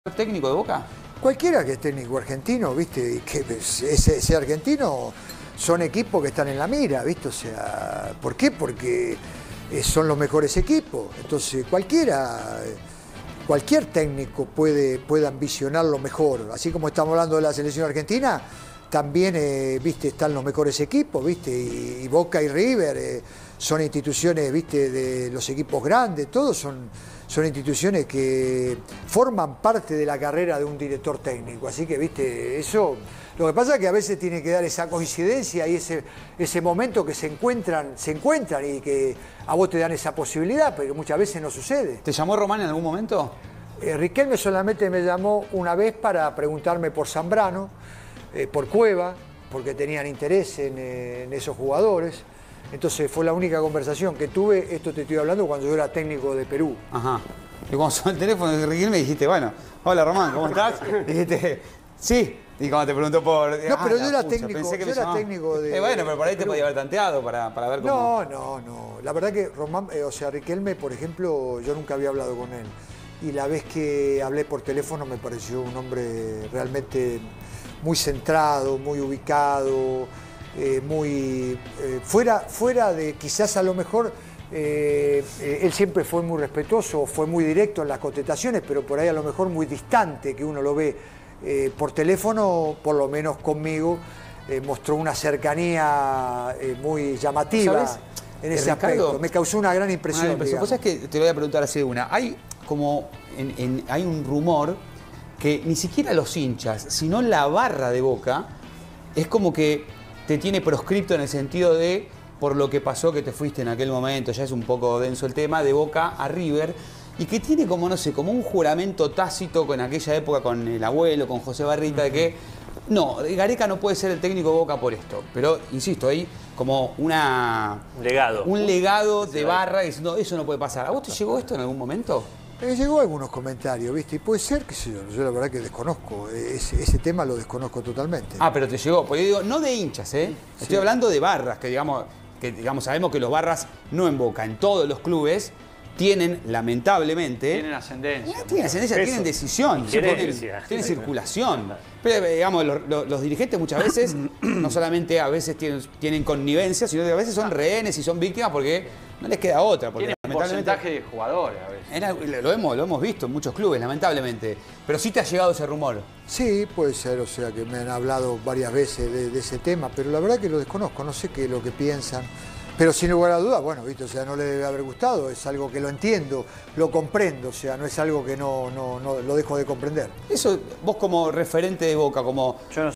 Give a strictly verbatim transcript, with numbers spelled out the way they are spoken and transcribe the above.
¿Técnico de Boca? Cualquiera que es técnico argentino, ¿viste? Y que ese, ese argentino son equipos que están en la mira, ¿viste? O sea, ¿por qué? Porque son los mejores equipos. Entonces, cualquiera, cualquier técnico puede, puede ambicionar lo mejor. Así como estamos hablando de la selección argentina, también, eh, ¿viste? Están los mejores equipos, ¿viste? Y, y Boca y River eh, son instituciones, ¿viste? De los equipos grandes, todos son... son instituciones que forman parte de la carrera de un director técnico. Así que, viste, eso... Lo que pasa es que a veces tiene que dar esa coincidencia y ese, ese momento que se encuentran, se encuentran y que a vos te dan esa posibilidad, pero muchas veces no sucede. ¿Te llamó Román en algún momento? Eh, Riquelme solamente me llamó una vez para preguntarme por Zambrano, eh, por Cueva, porque tenían interés en, eh, en esos jugadores. Entonces fue la única conversación que tuve, esto te estoy hablando cuando yo era técnico de Perú. Ajá. Y cuando sonó el teléfono de Riquelme dijiste, bueno, hola Román, ¿cómo estás? Dijiste, sí. Y cuando te preguntó por... No, ah, pero yo era pucha, técnico, pensé que yo me era llamaba. técnico de... Eh, bueno, pero por ahí de te Perú. podía haber tanteado para, para ver cómo... No, no, no. La verdad que Román, eh, o sea, Riquelme, por ejemplo, yo nunca había hablado con él. Y la vez que hablé por teléfono me pareció un hombre realmente muy centrado, muy ubicado, eh, muy... Eh, fuera, fuera de quizás a lo mejor... Eh, eh, él siempre fue muy respetuoso, fue muy directo en las contestaciones, pero por ahí a lo mejor muy distante, que uno lo ve eh, por teléfono, por lo menos conmigo, eh, mostró una cercanía eh, muy llamativa. ¿Sabes? En ese Ricardo, aspecto. Me causó una gran impresión. Una impresión. Vos es que te lo voy a preguntar así de una. Hay como en, en, hay un rumor que ni siquiera los hinchas, sino la barra de Boca, es como que te tiene proscripto en el sentido de por lo que pasó que te fuiste en aquel momento, ya es un poco denso el tema, de Boca a River, y que tiene como, no sé, como un juramento tácito con aquella época, con el abuelo, con José Barrita, de que no, Gareca no puede ser el técnico de Boca por esto. Pero, insisto, hay como una... legado. Un legado de barra diciendo, eso no puede pasar. ¿A vos te llegó esto en algún momento? Me llegó algunos comentarios, ¿viste? Y puede ser, qué sé yo, yo la verdad que desconozco, ese, ese tema lo desconozco totalmente. Ah, pero te llegó, porque yo digo, no de hinchas, ¿eh? Estoy Sí. hablando de barras, que digamos... que digamos sabemos que los barras no en Boca, en todos los clubes tienen, lamentablemente... Tienen ascendencia. No, tienen ascendencia, peso, tienen decisión, injerencia. tienen, tienen circulación. Pero digamos, los, los, los dirigentes muchas veces, no solamente a veces tienen, tienen connivencia, sino que a veces son rehenes y son víctimas porque no les queda otra. Porque Tienen un porcentaje de jugadores a veces. Era, lo, hemos, lo hemos visto en muchos clubes, lamentablemente. Pero sí te ha llegado ese rumor. Sí, puede ser, o sea que me han hablado varias veces de, de ese tema, pero la verdad que lo desconozco, no sé qué es lo que piensan. Pero sin lugar a dudas, bueno, ¿viste? O sea, no le debe haber gustado, es algo que lo entiendo, lo comprendo, o sea, no es algo que no, no, no lo dejo de comprender. Eso, vos como referente de Boca, como... Yo no